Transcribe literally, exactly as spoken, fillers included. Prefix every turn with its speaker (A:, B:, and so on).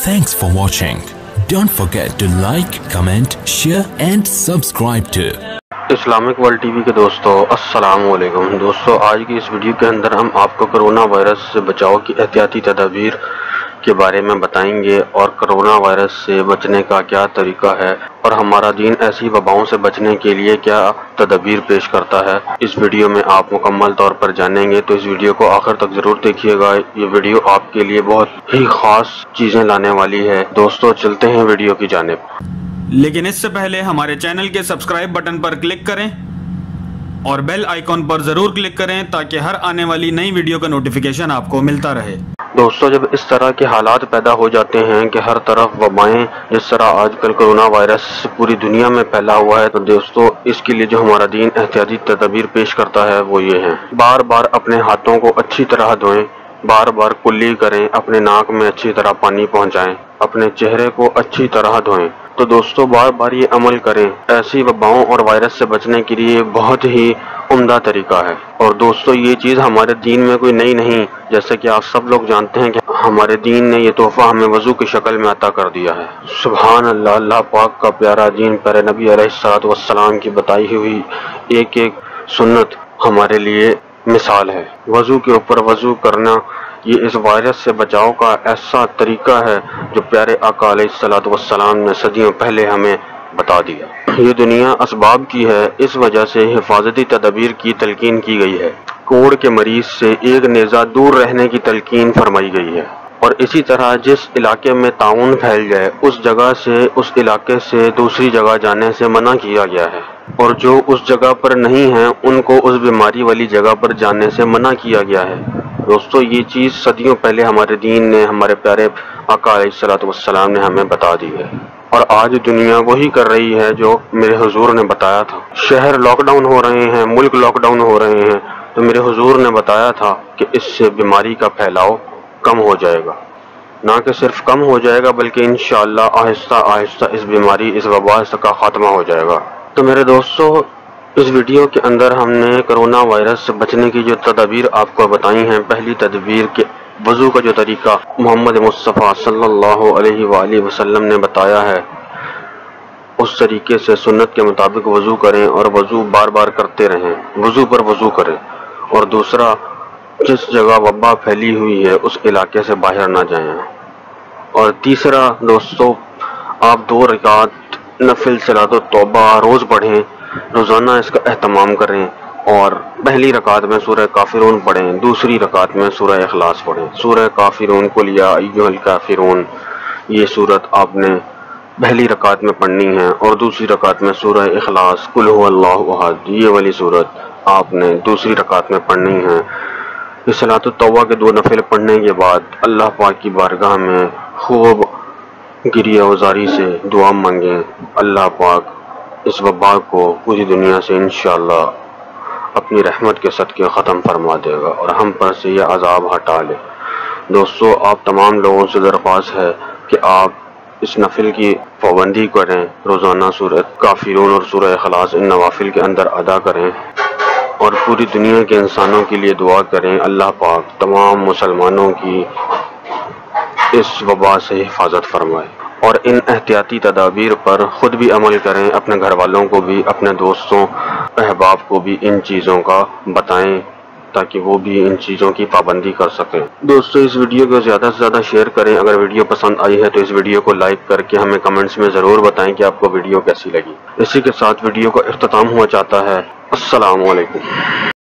A: Thanks for watching. Don't forget to like, comment, share and subscribe to
B: Islamic World T V کے دوستو السلام علیکم۔ دوستو آج کی اس ویڈیو کے اندر ہم آپ کو کرونا وائرس سے بچاؤ کی احتیاطی تدابیر کے بارے میں بتائیں گے اور کرونا وائرس سے بچنے کا کیا طریقہ ہے اور ہمارا دین ایسی وباؤں سے بچنے کے لیے کیا تدابیر پیش کرتا ہے، اس ویڈیو میں آپ مکمل طور پر جانیں گے۔ تو اس ویڈیو کو آخر تک ضرور دیکھیے گا، یہ ویڈیو آپ کے لیے بہت ہی خاص چیزیں لانے والی ہے۔ دوستو چلتے ہیں ویڈیو کی جانب،
C: لیکن اس سے پہلے ہمارے چینل کے سبسکرائب بٹن پر کلک کریں اور بیل آئیکن پر ضرور کلک کریں تاکہ ہر آنے والی نئی ویڈیو کا نوٹیفیکیشن آپ کو ملتا رہے۔
B: دوستو جب اس طرح کے حالات پیدا ہو جاتے ہیں کہ ہر طرف وبائیں جس طرح آج کل کرونا وائرس پوری دنیا میں پھیلا ہوا ہے، تو دوستو اس کے لیے جو ہمارا دین احتیاطی تدابیر پیش کرتا ہے وہ یہ ہیں۔ بار بار اپنے ہاتھوں کو اچھی طرح دھوئیں، بار بار کلی کریں، اپنے ناک میں اچھی طرح پانی پہنچائیں، اپنے چہرے کو اچھی طرح دھوئیں۔ تو دوستو بار بار یہ عمل کریں، ایسی وباؤں اور وائرس سے بچنے کے لیے بہت ہی عمدہ طریقہ ہے۔ اور دوستو یہ چیز ہمارے دین میں کوئی نئی نہیں، جیسے کہ آپ سب لوگ جانتے ہیں کہ ہمارے دین نے یہ تحفہ ہمیں وضو کی شکل میں عطا کر دیا ہے۔ سبحان اللہ، اللہ پاک کا پیارا دین، پیارے نبی علیہ الصلوۃ والسلام کی بتائی ہوئی ایک ایک سنت ہمارے لیے مثال ہے۔ وضو کے اوپر وضو کرنا یہ اس وائرس سے بچاؤ کا ایسا طریقہ ہے جو پیارے آقا علیہ الصلوۃ والسلام نے صدیوں پہلے ہمیں بتا دیا۔ یہ دنیا اسباب کی ہے، اس وجہ سے حفاظتی تدابیر کی تلقین کی گئی ہے۔ کوڑ کے مریض سے ایک نیزہ دور رہنے کی تلقین فرمائی گئی ہے، اور اسی طرح جس علاقے میں طاعون پھیل جائے اس جگہ سے اس علاقے سے دوسری جگہ جانے سے منع کیا گیا ہے، اور جو اس جگہ پر نہیں ہیں ان کو اس بیماری والی جگہ پر جانے سے منع کیا گیا ہے۔ دوستو یہ چیز صدیوں پہلے ہمارے دین نے، ہمارے پیارے آقا علیہ الصلوۃ والسلام نے ہمیں بتا دی ہے، اور آج دنیا وہی کر رہی ہے جو میرے حضور نے بتایا تھا۔ شہر لاک ڈاؤن ہو رہے ہیں، ملک لاک ڈاؤن ہو رہے ہیں، تو میرے حضور نے بتایا تھا کہ اس سے بیماری کا پھیلاؤ کم ہو جائے گا، نہ کہ صرف کم ہو جائے گا بلکہ انشاءاللہ آہستہ آہستہ اس بیماری، اس وبا کا خاتمہ ہو جائے گا۔ تو میرے دوستو اس ویڈیو کے اندر ہم نے کرونا وائرس سے بچنے کی جو تدابیر آپ کو بتائی ہیں، پہلی تدبیر کے وضو کا جو طریقہ محمد مصطفیٰ صلی اللہ علیہ وآلہ وسلم نے بتایا ہے، اس طریقے سے سنت کے مطابق وضو کریں اور وضو بار بار کرتے رہیں، وضو پر وضو کریں۔ اور دوسرا، جس جگہ وبا پھیلی ہوئی ہے اس علاقے سے باہر نہ جائیں۔ اور تیسرا دوستو، آپ دو رکعت نفل صلاۃ التوبہ روز پڑھیں، روزانہ اس کا اہتمام کریں، اور پہلی رکعت میں سورہ کافرون پڑھیں، دوسری رکعت میں سورہ اخلاص پڑھیں۔ سورہ کافرون قل یا ایھا الکافرون یہ سورت آپ نے پہلی رکعت میں پڑھنی ہے، اور دوسری رکعت میں سورہ اخلاص قل ھو اللہ احد یہ والی سورت آپ نے دوسری رکعت میں پڑھنی ہے۔ اس صلاۃ التوبہ کے دو نفل پڑھنے کے بعد اللہ پاک کی بارگاہ میں خوب گریہ وزاری سے دعا مانگیں، اللہ پاک اس وبا کو پوری دنیا سے انشاءاللہ اپنی رحمت کے صدقے ختم فرما دے گا اور ہم پر سے یہ عذاب ہٹا لے۔ دوستو آپ تمام لوگوں سے درخواست ہے کہ آپ اس نفل کی پابندی کریں، روزانہ سورہ کافرون اور سورہ اخلاص ان نوافل کے اندر ادا کریں، اور پوری دنیا کے انسانوں کے لیے دعا کریں، اللہ پاک تمام مسلمانوں کی اس وبا سے حفاظت فرمائے۔ اور ان احتیاطی تدابیر پر خود بھی عمل کریں، اپنے گھر والوں کو بھی، اپنے دوستوں احباب کو بھی ان چیزوں کا بتائیں تاکہ وہ بھی ان چیزوں کی پابندی کر سکیں۔ دوستو اس ویڈیو کو زیادہ سے زیادہ شیئر کریں، اگر ویڈیو پسند آئی ہے تو اس ویڈیو کو لائک کر کے ہمیں کمنٹس میں ضرور بتائیں کہ آپ کو ویڈیو کیسی لگی۔ اسی کے ساتھ ویڈیو کا اختتام ہوا چاہتا ہے۔ السلام علیکم۔